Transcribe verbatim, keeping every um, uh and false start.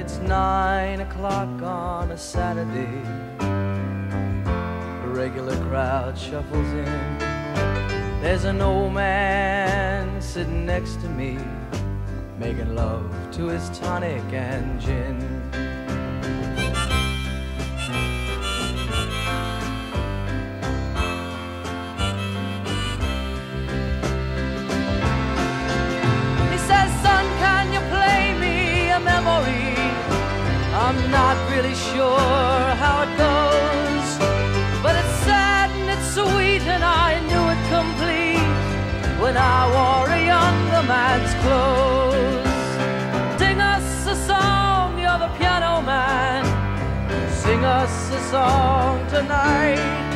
It's nine o'clock on a Saturday. The regular crowd shuffles in. There's an old man sitting next to me, making love to his tonic and gin. He says, son, can you play me a memory? I'm not really sure how it goes, but it's sad and it's sweet, and I knew it complete when I wore a younger man's clothes. Sing us a song, you're the piano man. Sing us a song tonight.